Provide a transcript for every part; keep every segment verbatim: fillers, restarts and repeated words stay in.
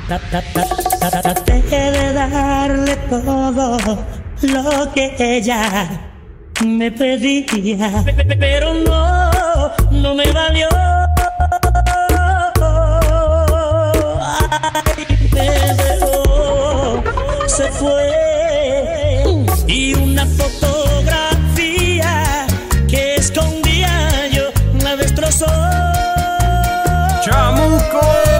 Traté de darle todo lo que ella me pedía, pero no, no me valió. Ay, me dejó, se fue, y una fotografía que escondía yo la destrozó. ¡Chamuco!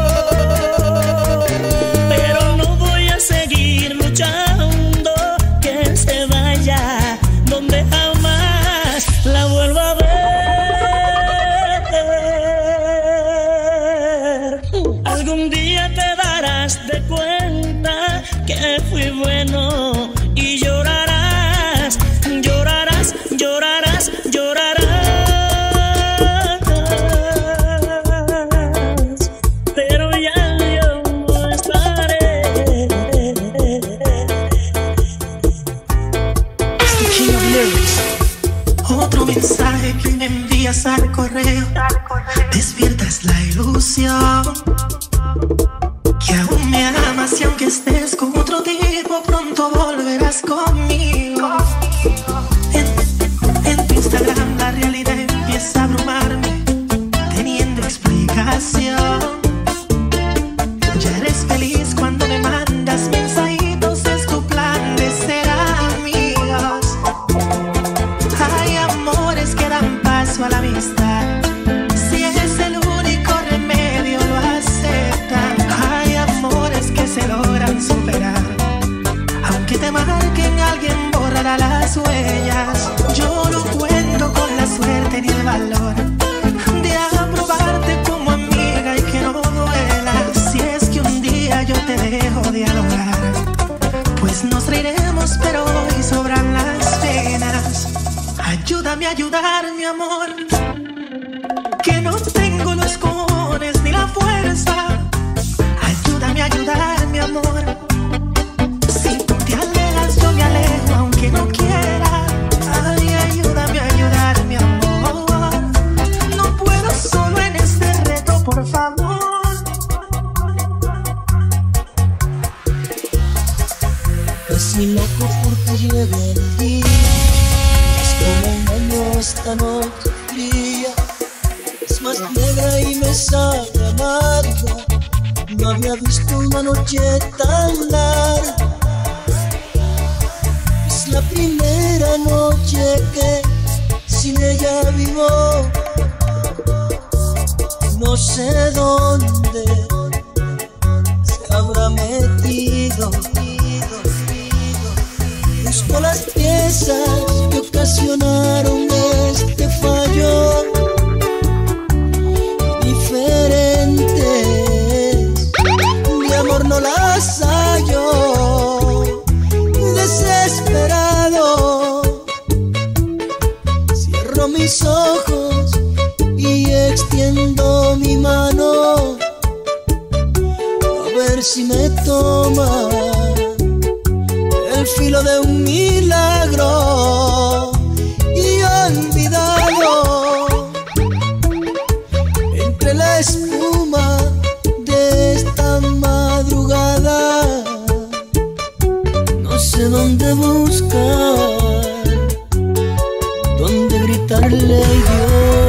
Pero no voy a seguir luchando, que se vaya donde jamás la vuelva a ver. Algún día te darás de cuenta que fui bueno y llorarás, llorarás, llorarás, llorarás. Pero ya yo no estaré. King of Lyrics. Otro mensaje que me envías al correo. Despiertas la ilusión que aún me amas, y aunque estés con otro tipo, pronto volverás conmigo. En, en tu Instagram la realidad empieza a abrumarme, teniendo explicación. Ya eres feliz cuando me mandas mensajitos, es tu plan de ser amigos. Hay amores que dan paso a la amistad, si es el único remedio lo aceptan. Hay amores que se logran superar, aunque te marquen, alguien borrará las huellas. Yo no cuento con la suerte ni el valor de aprobarte como amiga y que no duela. Si es que un día yo te dejo dialogar, pues nos reiremos, pero hoy sobran las penas. Ayúdame a ayudar, mi amor, que no tengo los cojones ni la fuerza. Ayúdame a ayudar, mi amor. Si tú te alejas, yo me alejo, aunque no quiera. Ay, ayúdame a ayudar, mi amor. No puedo solo en este reto, por favor. Casi loco porque llega el día, es como un año esta noche fría, es más negra y me sabe amarga. No había visto una noche tan larga, es la primera noche que sin ella vivo. No sé dónde se habrá metido. Busco las piezas que ocasionaron este fallo, diferentes. Mi amor no las hallo, desesperado. Cierro mis ojos y extiendo mi mano, a ver si me toma el filo de un milagro. Y olvidado entre la espuma de esta madrugada, no sé dónde buscar, dónde gritarle yo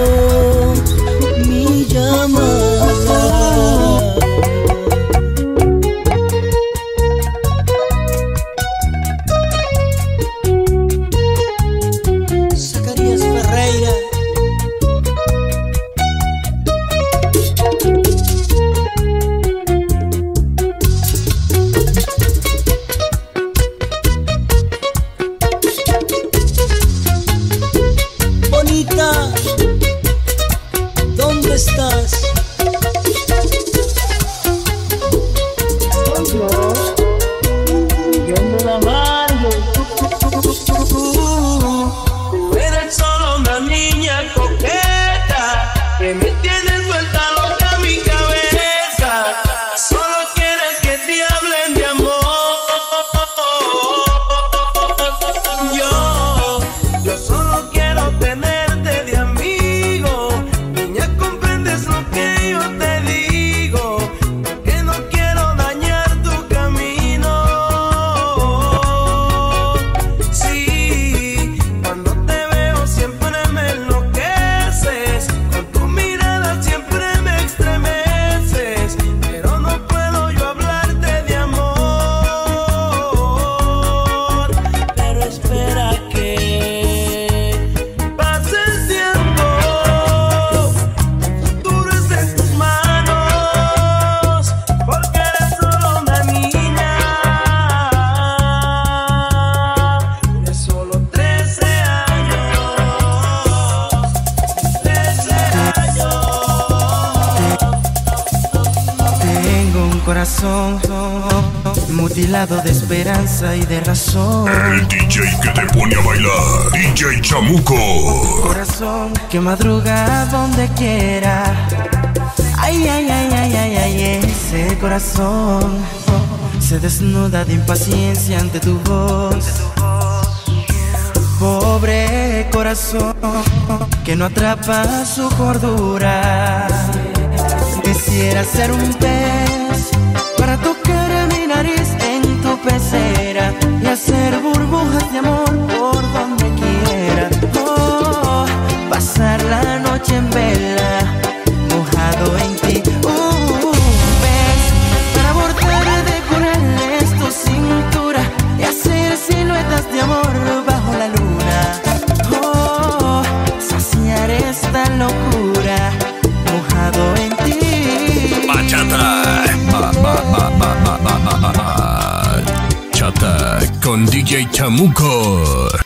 mi llamada. corazón mutilado de esperanza y de razón. El D J que te pone a bailar, D J Chamuco. Corazón que madruga donde quiera. Ay, ay, ay, ay, ay, ay, ese corazón se desnuda de impaciencia ante tu voz. Pobre corazón que no atrapa su cordura. Quisiera ser un pez para tocar mi nariz en tu pecera y hacer burbujas de amor por donde quiera. Oh, pasar la noche en vela, mojado en ti. Uh, pez para bordar de corales tu cintura y hacer siluetas de amor bajo la luna. Oh, saciar esta locura, mojado en ti. Bachata, ba, ba, ba, ba, ba, ba, ba, ba. Chata con D J Chamuco.